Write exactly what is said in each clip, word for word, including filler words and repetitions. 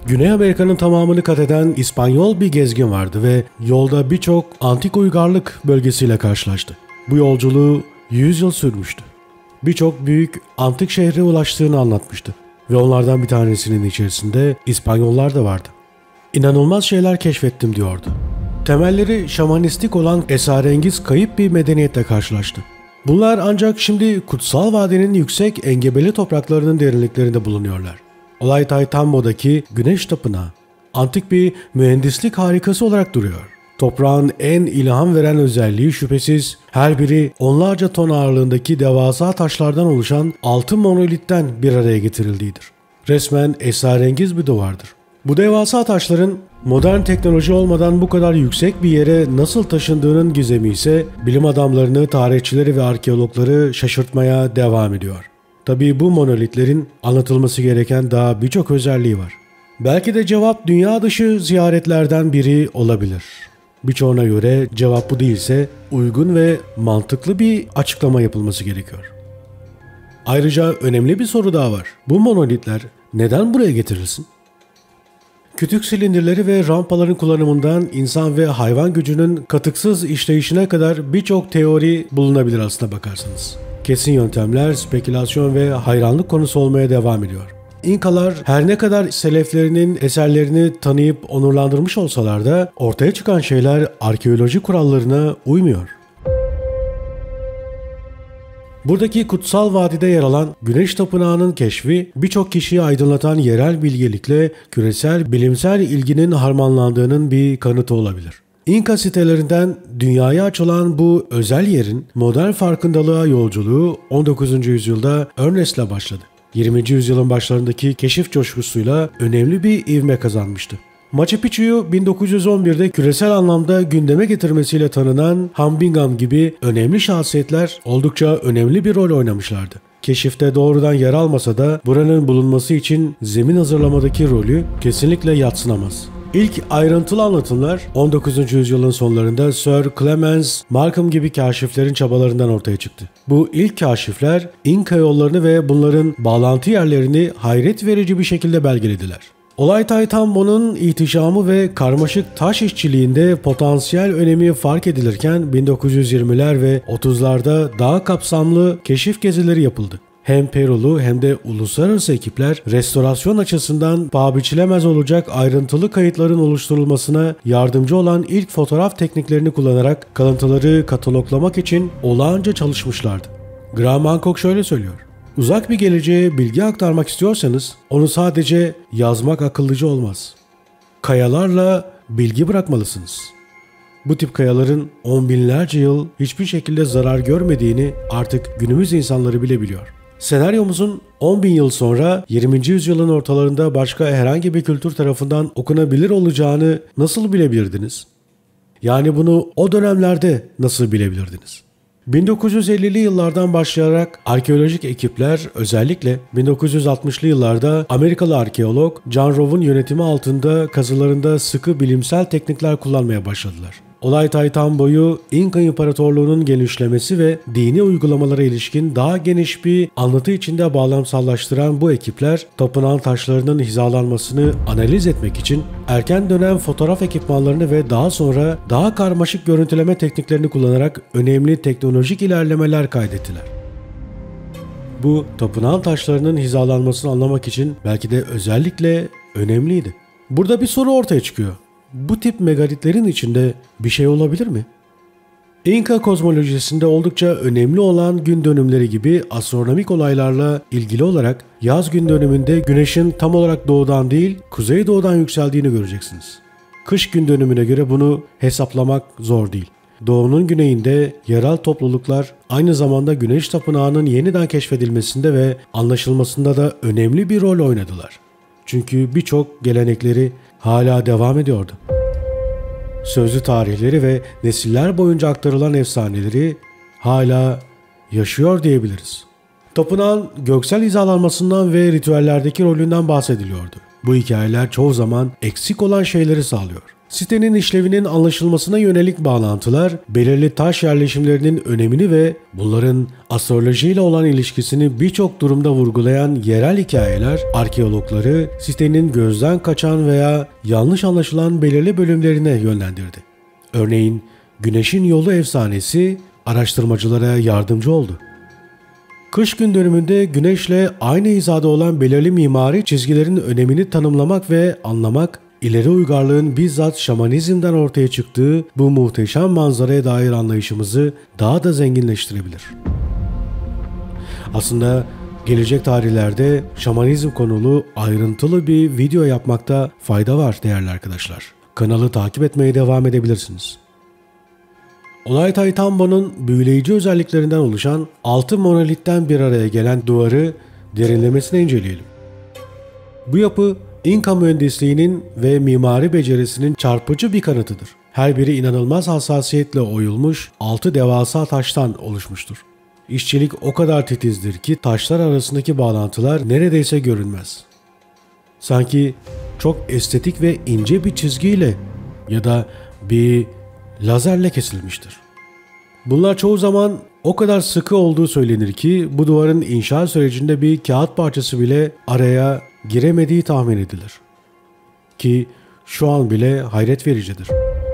Güney Amerika'nın tamamını kat eden İspanyol bir gezgin vardı ve yolda birçok antik uygarlık bölgesiyle karşılaştı. Bu yolculuğu yüz yıl sürmüştü. Birçok büyük antik şehre ulaştığını anlatmıştı ve onlardan bir tanesinin içerisinde İspanyollar da vardı. İnanılmaz şeyler keşfettim diyordu. Temelleri şamanistik olan esrarengiz kayıp bir medeniyetle karşılaştı. Bunlar ancak şimdi Kutsal Vadinin yüksek engebeli topraklarının derinliklerinde bulunuyorlar. Ollantaytambo'daki Güneş Tapınağı antik bir mühendislik harikası olarak duruyor. Toprağın en ilham veren özelliği şüphesiz her biri onlarca ton ağırlığındaki devasa taşlardan oluşan altın monolitten bir araya getirildiğidir. Resmen esrarengiz bir duvardır. Bu devasa taşların modern teknoloji olmadan bu kadar yüksek bir yere nasıl taşındığının gizemi ise bilim adamlarını, tarihçileri ve arkeologları şaşırtmaya devam ediyor. Tabii bu monolitlerin anlatılması gereken daha birçok özelliği var. Belki de cevap dünya dışı ziyaretlerden biri olabilir. Birçoğuna göre cevap bu değilse uygun ve mantıklı bir açıklama yapılması gerekiyor. Ayrıca önemli bir soru daha var. Bu monolitler neden buraya getirilsin? Kütük silindirleri ve rampaların kullanımından insan ve hayvan gücünün katıksız işleyişine kadar birçok teori bulunabilir aslına bakarsanız. Kesin yöntemler, spekülasyon ve hayranlık konusu olmaya devam ediyor. İnkalar her ne kadar seleflerinin eserlerini tanıyıp onurlandırmış olsalar da ortaya çıkan şeyler arkeoloji kurallarına uymuyor. Buradaki kutsal vadide yer alan Güneş Tapınağı'nın keşfi birçok kişiyi aydınlatan yerel bilgelikle küresel bilimsel ilginin harmanlandığının bir kanıtı olabilir. İnka sitelerinden dünyaya açılan bu özel yerin modern farkındalığa yolculuğu on dokuzuncu yüzyılda Ernest'le başladı. yirminci yüzyılın başlarındaki keşif coşkusuyla önemli bir ivme kazanmıştı. Machu Picchu'yu bin dokuz yüz on birde küresel anlamda gündeme getirmesiyle tanınan Ham Bingham gibi önemli şahsiyetler oldukça önemli bir rol oynamışlardı. Keşifte doğrudan yer almasa da buranın bulunması için zemin hazırlamadaki rolü kesinlikle yadsınamaz. İlk ayrıntılı anlatımlar on dokuzuncu yüzyılın sonlarında Sir Clemens Markham gibi kaşiflerin çabalarından ortaya çıktı. Bu ilk kaşifler İnka yollarını ve bunların bağlantı yerlerini hayret verici bir şekilde belgelediler. Ollantaytambo'nun ihtişamı ve karmaşık taş işçiliğinde potansiyel önemi fark edilirken bin dokuz yüz yirmiler ve otuzlarda daha kapsamlı keşif gezileri yapıldı. Hem Perulu hem de uluslararası ekipler restorasyon açısından paha biçilemez olacak ayrıntılı kayıtların oluşturulmasına yardımcı olan ilk fotoğraf tekniklerini kullanarak kalıntıları kataloglamak için olağanca çalışmışlardı. Graham Hancock şöyle söylüyor: "Uzak bir geleceğe bilgi aktarmak istiyorsanız onu sadece yazmak akıllıca olmaz. Kayalarla bilgi bırakmalısınız." Bu tip kayaların on binlerce yıl hiçbir şekilde zarar görmediğini artık günümüz insanları bile biliyor. Senaryomuzun on bin yıl sonra yirminci yüzyılın ortalarında başka herhangi bir kültür tarafından okunabilir olacağını nasıl bilebilirdiniz? Yani bunu o dönemlerde nasıl bilebilirdiniz? bin dokuz yüz ellili yıllardan başlayarak arkeolojik ekipler özellikle bin dokuz yüz altmışlı yıllarda Amerikalı arkeolog John Rowe'un yönetimi altında kazılarında sıkı bilimsel teknikler kullanmaya başladılar. Ollantaytambo'yu İnka İmparatorluğu'nun genişlemesi ve dini uygulamalara ilişkin daha geniş bir anlatı içinde bağlamsallaştıran bu ekipler tapınağın taşlarının hizalanmasını analiz etmek için erken dönem fotoğraf ekipmanlarını ve daha sonra daha karmaşık görüntüleme tekniklerini kullanarak önemli teknolojik ilerlemeler kaydettiler. Bu tapınağın taşlarının hizalanmasını anlamak için belki de özellikle önemliydi. Burada bir soru ortaya çıkıyor. Bu tip megalitlerin içinde bir şey olabilir mi? İnka kozmolojisinde oldukça önemli olan gün dönümleri gibi astronomik olaylarla ilgili olarak yaz gün dönümünde güneşin tam olarak doğudan değil kuzeydoğudan yükseldiğini göreceksiniz. Kış gün dönümüne göre bunu hesaplamak zor değil. Doğunun güneyinde yerel topluluklar aynı zamanda Güneş Tapınağı'nın yeniden keşfedilmesinde ve anlaşılmasında da önemli bir rol oynadılar. Çünkü birçok gelenekleri hala devam ediyordu. Sözlü tarihleri ve nesiller boyunca aktarılan efsaneleri hala yaşıyor diyebiliriz. Tapınağın göksel hizalanmasından ve ritüellerdeki rolünden bahsediliyordu. Bu hikayeler çoğu zaman eksik olan şeyleri sağlıyor. Sitenin işlevinin anlaşılmasına yönelik bağlantılar, belirli taş yerleşimlerinin önemini ve bunların astrolojiyle olan ilişkisini birçok durumda vurgulayan yerel hikayeler, arkeologları sitenin gözden kaçan veya yanlış anlaşılan belirli bölümlerine yönlendirdi. Örneğin Güneşin Yolu efsanesi araştırmacılara yardımcı oldu. Kış gün dönümünde güneşle aynı hizada olan belirli mimari çizgilerin önemini tanımlamak ve anlamak, ileri uygarlığın bizzat şamanizmden ortaya çıktığı bu muhteşem manzaraya dair anlayışımızı daha da zenginleştirebilir. Aslında gelecek tarihlerde şamanizm konulu ayrıntılı bir video yapmakta fayda var değerli arkadaşlar. Kanalı takip etmeye devam edebilirsiniz. Ollantaytambo'nun büyüleyici özelliklerinden oluşan altı monolitten bir araya gelen duvarı derinlemesine inceleyelim. Bu yapı İnka mühendisliğinin ve mimari becerisinin çarpıcı bir kanıtıdır. Her biri inanılmaz hassasiyetle oyulmuş altı devasa taştan oluşmuştur. İşçilik o kadar titizdir ki taşlar arasındaki bağlantılar neredeyse görünmez. Sanki çok estetik ve ince bir çizgiyle ya da bir lazerle kesilmiştir. Bunlar çoğu zaman o kadar sıkı olduğu söylenir ki bu duvarın inşa sürecinde bir kağıt parçası bile araya giremediği tahmin edilir. Ki şu an bile hayret vericidir.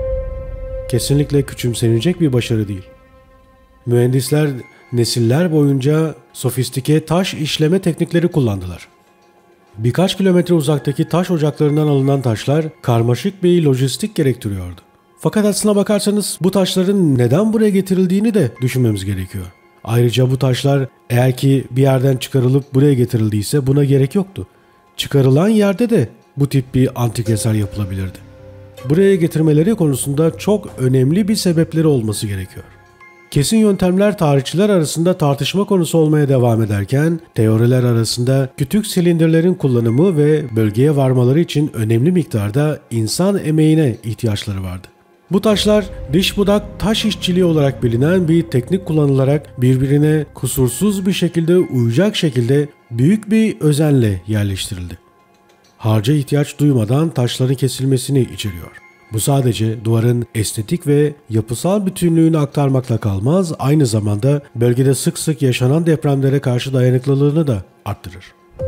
Kesinlikle küçümsenecek bir başarı değil. Mühendisler nesiller boyunca sofistike taş işleme teknikleri kullandılar. Birkaç kilometre uzaktaki taş ocaklarından alınan taşlar karmaşık bir lojistik gerektiriyordu. Fakat aslına bakarsanız bu taşların neden buraya getirildiğini de düşünmemiz gerekiyor. Ayrıca bu taşlar eğer ki bir yerden çıkarılıp buraya getirildiyse buna gerek yoktu. Çıkarılan yerde de bu tip bir antik eser yapılabilirdi. Buraya getirmeleri konusunda çok önemli bir sebepleri olması gerekiyor. Kesin yöntemler tarihçiler arasında tartışma konusu olmaya devam ederken, teoriler arasında küçük silindirlerin kullanımı ve bölgeye varmaları için önemli miktarda insan emeğine ihtiyaçları vardı. Bu taşlar diş budak taş işçiliği olarak bilinen bir teknik kullanılarak birbirine kusursuz bir şekilde uyacak şekilde büyük bir özenle yerleştirildi. Harca ihtiyaç duymadan taşların kesilmesini içeriyor. Bu sadece duvarın estetik ve yapısal bütünlüğünü aktarmakla kalmaz, aynı zamanda bölgede sık sık yaşanan depremlere karşı dayanıklılığını da arttırır.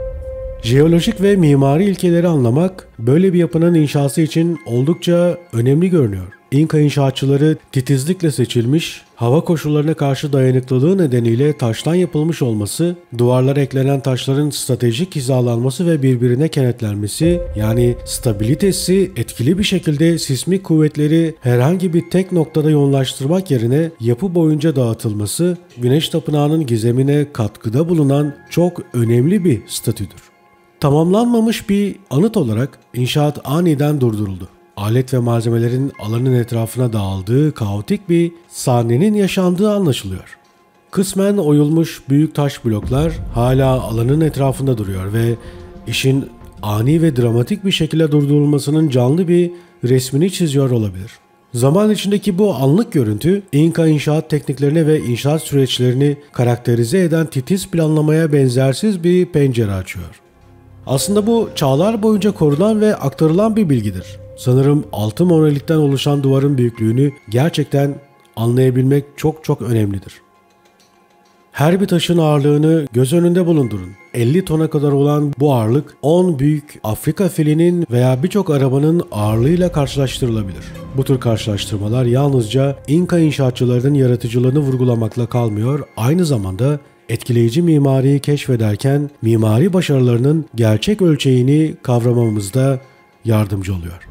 Jeolojik ve mimari ilkeleri anlamak böyle bir yapının inşası için oldukça önemli görünüyor. İnka inşaatçıları titizlikle seçilmiş, hava koşullarına karşı dayanıklılığı nedeniyle taştan yapılmış olması, duvarlara eklenen taşların stratejik hizalanması ve birbirine kenetlenmesi, yani stabilitesi etkili bir şekilde sismik kuvvetleri herhangi bir tek noktada yoğunlaştırmak yerine yapı boyunca dağıtılması, Güneş Tapınağı'nın gizemine katkıda bulunan çok önemli bir statüdür. Tamamlanmamış bir anıt olarak inşaat aniden durduruldu. Alet ve malzemelerin alanın etrafına dağıldığı kaotik bir sahnenin yaşandığı anlaşılıyor. Kısmen oyulmuş büyük taş bloklar hala alanın etrafında duruyor ve işin ani ve dramatik bir şekilde durdurulmasının canlı bir resmini çiziyor olabilir. Zaman içindeki bu anlık görüntü, İnka inşaat tekniklerine ve inşaat süreçlerini karakterize eden titiz planlamaya benzersiz bir pencere açıyor. Aslında bu çağlar boyunca korunan ve aktarılan bir bilgidir. Sanırım altı monolitten oluşan duvarın büyüklüğünü gerçekten anlayabilmek çok çok önemlidir. Her bir taşın ağırlığını göz önünde bulundurun. elli tona kadar olan bu ağırlık on büyük Afrika filinin veya birçok arabanın ağırlığıyla karşılaştırılabilir. Bu tür karşılaştırmalar yalnızca İnka inşaatçılarının yaratıcılığını vurgulamakla kalmıyor, aynı zamanda etkileyici mimariyi keşfederken mimari başarılarının gerçek ölçeğini kavramamızda yardımcı oluyor.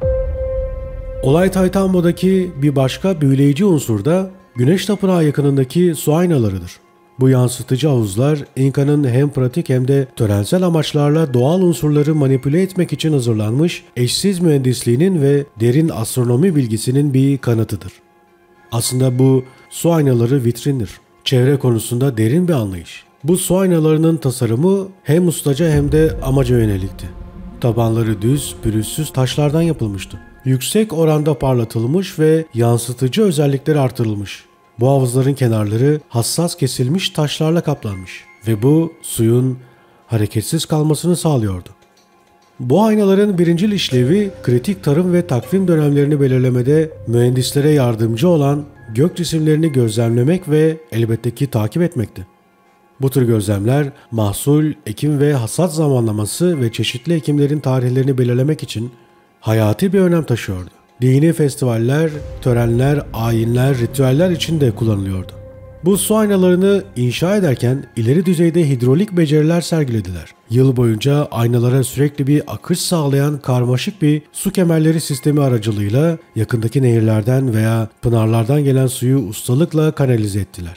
Ollantaytambo'daki bir başka büyüleyici unsur da Güneş Tapınağı yakınındaki su aynalarıdır. Bu yansıtıcı havuzlar İnka'nın hem pratik hem de törensel amaçlarla doğal unsurları manipüle etmek için hazırlanmış eşsiz mühendisliğinin ve derin astronomi bilgisinin bir kanıtıdır. Aslında bu su aynaları vitrindir. Çevre konusunda derin bir anlayış. Bu su aynalarının tasarımı hem ustaca hem de amaca yönelikti. Tabanları düz, pürüzsüz taşlardan yapılmıştı. Yüksek oranda parlatılmış ve yansıtıcı özellikleri artırılmış. Bu havuzların kenarları hassas kesilmiş taşlarla kaplanmış ve bu suyun hareketsiz kalmasını sağlıyordu. Bu aynaların birincil işlevi kritik tarım ve takvim dönemlerini belirlemede mühendislere yardımcı olan gök cisimlerini gözlemlemek ve elbette ki takip etmekti. Bu tür gözlemler mahsul, ekim ve hasat zamanlaması ve çeşitli ekimlerin tarihlerini belirlemek için hayati bir önem taşıyordu. Dini festivaller, törenler, ayinler, ritüeller için de kullanılıyordu. Bu su aynalarını inşa ederken ileri düzeyde hidrolik beceriler sergilediler. Yıl boyunca aynalara sürekli bir akış sağlayan karmaşık bir su kemerleri sistemi aracılığıyla yakındaki nehirlerden veya pınarlardan gelen suyu ustalıkla kanalize ettiler.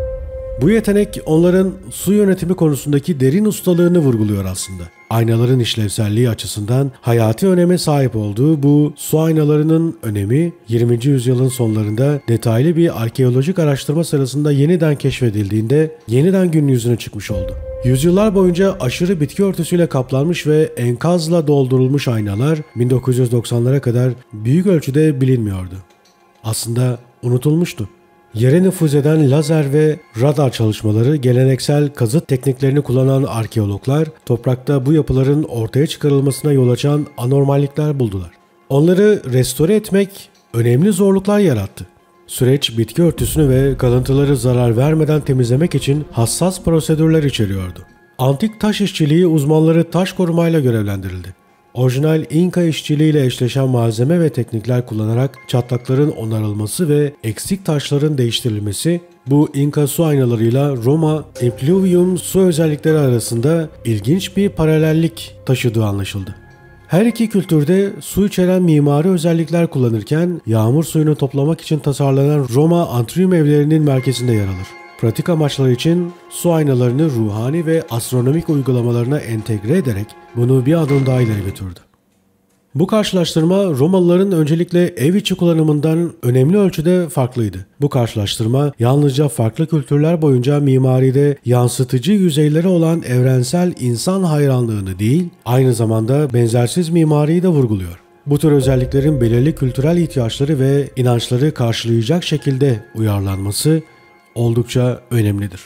Bu yetenek onların su yönetimi konusundaki derin ustalığını vurguluyor aslında. Aynaların işlevselliği açısından hayati öneme sahip olduğu bu su aynalarının önemi yirminci yüzyılın sonlarında detaylı bir arkeolojik araştırma sırasında yeniden keşfedildiğinde yeniden gün yüzüne çıkmış oldu. Yüzyıllar boyunca aşırı bitki örtüsüyle kaplanmış ve enkazla doldurulmuş aynalar bin dokuz yüz doksanlara kadar büyük ölçüde bilinmiyordu. Aslında unutulmuştu. Yere nüfuz eden lazer ve radar çalışmaları, geleneksel kazıt tekniklerini kullanan arkeologlar, toprakta bu yapıların ortaya çıkarılmasına yol açan anormallikler buldular. Onları restore etmek önemli zorluklar yarattı. Süreç bitki örtüsünü ve kalıntıları zarar vermeden temizlemek için hassas prosedürler içeriyordu. Antik taş işçiliği uzmanları taş korumayla görevlendirildi. Orijinal İnka işçiliğiyle eşleşen malzeme ve teknikler kullanarak çatlakların onarılması ve eksik taşların değiştirilmesi, bu İnka su aynalarıyla Roma impluvium su özellikleri arasında ilginç bir paralellik taşıdığı anlaşıldı. Her iki kültürde su içeren mimari özellikler kullanırken yağmur suyunu toplamak için tasarlanan Roma antrium evlerinin merkezinde yer alır. Pratik amaçlar için su aynalarını ruhani ve astronomik uygulamalarına entegre ederek bunu bir adım daha ileri götürdü. Bu karşılaştırma Romalıların öncelikle ev içi kullanımından önemli ölçüde farklıydı. Bu karşılaştırma yalnızca farklı kültürler boyunca mimaride yansıtıcı yüzeyleri olan evrensel insan hayranlığını değil, aynı zamanda benzersiz mimariyi de vurguluyor. Bu tür özelliklerin belirli kültürel ihtiyaçları ve inançları karşılayacak şekilde uyarlanması oldukça önemlidir.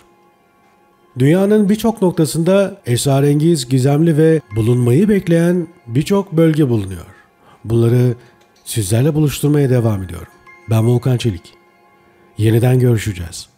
Dünyanın birçok noktasında esrarengiz, gizemli ve bulunmayı bekleyen birçok bölge bulunuyor. Bunları sizlerle buluşturmaya devam ediyorum. Ben Volkan Çelik. Yeniden görüşeceğiz.